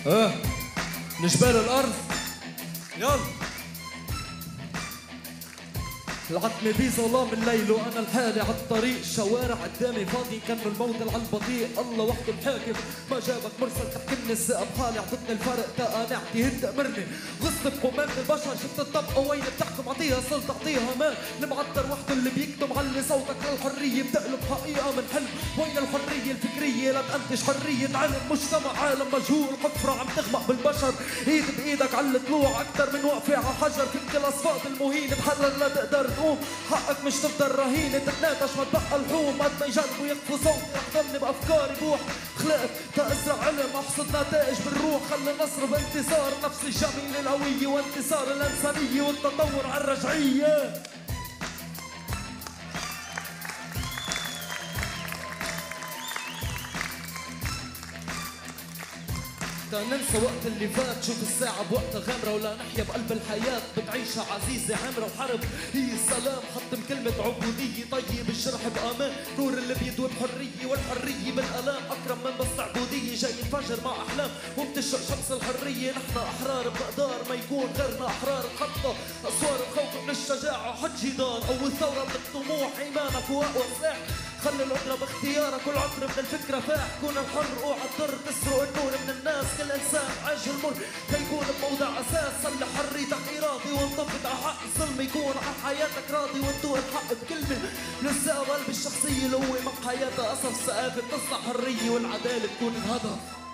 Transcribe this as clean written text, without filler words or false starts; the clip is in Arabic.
اه لجبال الارض يلا. العتمة بي ظلام الليل وانا لحالي عالطريق، شوارع قدامي فاضي كان الموت على البطيء. الله وحده الحاكم ما جابك مرسل تحكمني الثقة بحالي، عطتني الفرق تقانعتي هد امرني. غصت بقمامة البشر شفت الطبقة وين بتحكم، اعطيها سلطة اعطيها مان. المعطر وحده اللي بيكتم علي صوتك للحرية بتقلب حقيقة من حلم. وين الحرية الفكرية لا تنتج حرية علم، مجتمع عالم مجهول حفرة عم تخمق بالبشر. ايد بايدك على الطلوع اكتر من وقفة على حجر، فيك الاصوات المهينة تحرر لا تقدر تقوم. حقك مش تفضل رهينة تتناقش ما تبقى الحوم. قد ما يجربوا يخفوا صوتي احضرني بافكاري بوح. خلقت تأزرع علم احصد نتائج بالروح. خلي نصر بانتصار نفسي الجميل الهوية، وانتصار الانسانية والتطور على الرجعية. ننسى وقت اللي فات، شوف الساعة بوقتها غامرة ولا نحيا بقلب الحياة بتعيشها عزيزة عامرة. وحرب هي السلام حطم كلمة عبودية، طيب الجرح بأمان نور اللي بيدوي بحرية، والحرية بالألام أكرم من بس عبودية. جاي ينفجر مع أحلام وبتشرق شمس الحرية. نحن أحرار بمقدار ما يكون غيرنا أحرار. الخطة أسوار الخوف من الشجاعة حج جدار، أول ثورة من الطموح إيمانك وأقوى سلاح. خلي القدرة باختيارك والعطر من الفكرة فاح. كون الحر اوعى تضر تسرق النور من الناس. كل انسان عايش المر كيكون بموضع اساس. صلي حريتك ارادي وانتفض على حق الظلم. يكون على حياتك راضي وانتوي الحق بكلمة. لسه قلب الشخصية اللي هو مق حياتها قصف ثقافة تصنع حرية والعدالة تكون الهدف.